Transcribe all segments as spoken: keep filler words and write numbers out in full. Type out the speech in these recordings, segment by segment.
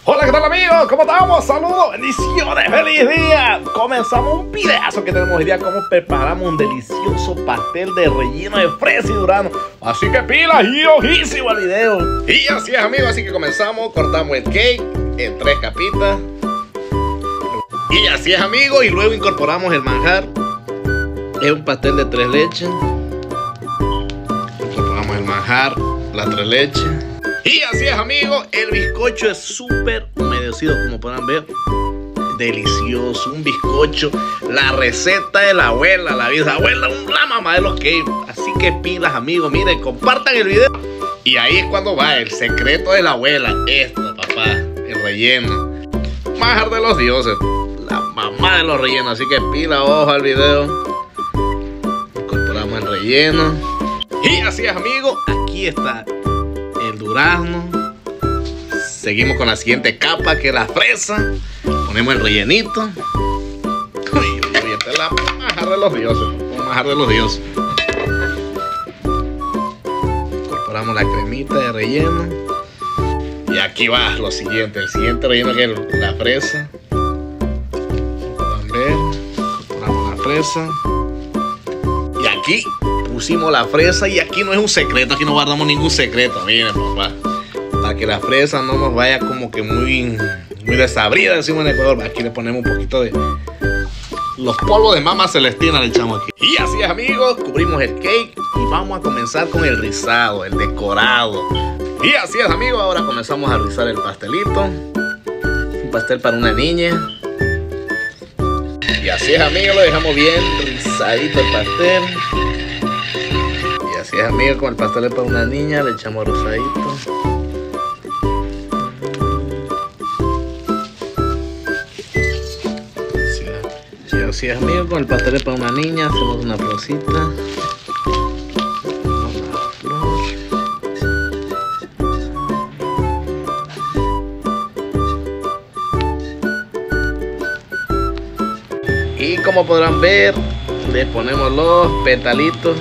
Hola, ¿qué tal amigos? ¿Cómo estamos? Saludos, bendiciones, feliz día. Comenzamos un videazo que tenemos hoy día, cómo preparamos un delicioso pastel de relleno de fresa y durazno. Así que pilas y ojísimo al video. Y así es amigos, así que comenzamos, cortamos el cake en tres capitas. Y así es amigos, y luego incorporamos el manjar. Es un pastel de tres leches. Incorporamos el manjar, las tres leches. Y así es amigos, el bizcocho es súper humedecido, como podrán ver. Delicioso, un bizcocho, la receta de la abuela, la bisabuela, la mamá de los cakes. Así que pilas amigos, miren, compartan el video. Y ahí es cuando va el secreto de la abuela. Esto, papá, el relleno. Manjar de los dioses, la mamá de los rellenos. Así que pila, ojo al video. Incorporamos el relleno. Y así es amigos, aquí está el durazno. Seguimos con la siguiente capa, que es la fresa. Ponemos el rellenito. Uy, uy, uy, esta es la manjar de los dioses. El manjar de los dioses. Incorporamos la cremita de relleno. Y aquí va lo siguiente. El siguiente relleno, que es la fresa. Pueden ver. Incorporamos la fresa. Y aquí pusimos la fresa, y aquí no es un secreto, aquí no guardamos ningún secreto, miren papá, para que la fresa no nos vaya como que muy, muy desabrida, decimos en Ecuador. Aquí le ponemos un poquito de los polvos de mama celestina, le echamos aquí. Y así es amigos, cubrimos el cake y vamos a comenzar con el rizado, el decorado. Y así es amigos, ahora comenzamos a rizar el pastelito, un pastel para una niña. Y así es amigos, lo dejamos bien rizadito el pastel. Y así es amigos, con el pastel para una niña le echamos rosadito. Y así es amigos, con el pastel para una niña hacemos una florcita. Una flor. Y como podrán ver, le ponemos los petalitos.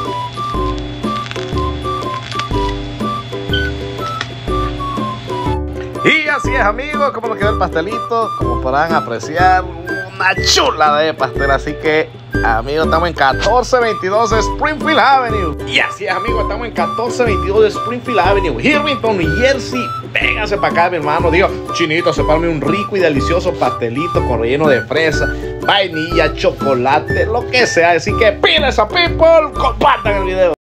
Y así es amigos, como nos quedó el pastelito. Como podrán apreciar, una chula de pastel. Así que amigos, estamos en catorce veintidós de Springfield Avenue. Y así es amigos, estamos en catorce veintidós de Springfield Avenue, Irvington, New Jersey. Vénganse para acá mi hermano. Digo, Chinito, sepárame un rico y delicioso pastelito con relleno de fresa, vainilla, chocolate, lo que sea. Así que pídense a people, compartan el video.